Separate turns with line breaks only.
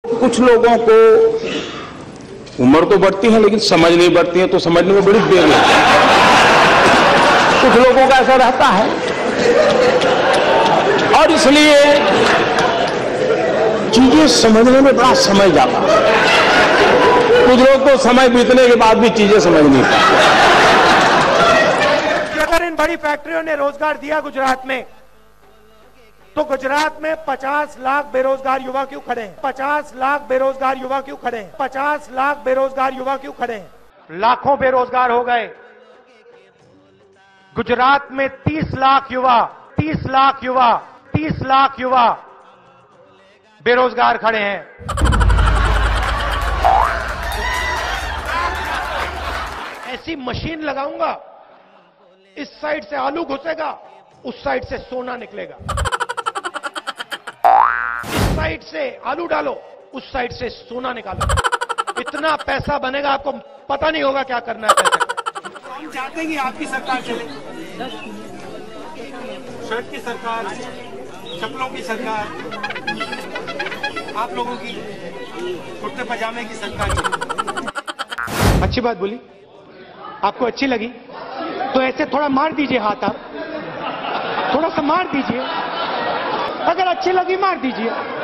कुछ लोगों को उम्र तो बढ़ती है लेकिन समझ नहीं बढ़ती है, तो समझने में बड़ी देर लगती है। कुछ लोगों का ऐसा रहता है और इसलिए चीजें समझने में बड़ा समय जाता है। कुछ लोग तो समय बीतने के बाद भी चीजें समझ नहीं पाते।
अगर इन बड़ी फैक्ट्रियों ने रोजगार दिया गुजरात में, तो गुजरात में 50 लाख बेरोजगार युवा क्यों खड़े हैं? 50 लाख बेरोजगार युवा क्यों खड़े हैं? 50 लाख बेरोजगार युवा क्यों खड़े हैं? लाखों बेरोजगार हो गए। गुजरात में 30 लाख युवा बेरोजगार खड़े हैं। ऐसी मशीन लगाऊंगा, इस साइड से आलू घुसेगा, उस साइड से सोना निकलेगा। इस साइड से आलू डालो, उस साइड से सोना निकालो। इतना पैसा बनेगा, आपको पता नहीं होगा क्या करना है पैसे का।
हम चाहते हैं कि आपकी सरकार चले, शर्ट की सरकार, चप्पलों की सरकार, आप लोगों की कुर्ते पजामे की सरकार चले।
अच्छी बात बोली, आपको अच्छी लगी तो ऐसे थोड़ा मार दीजिए हाथ, आप थोड़ा सा मार दीजिए। अगर अच्छी लगी मार दीजिए।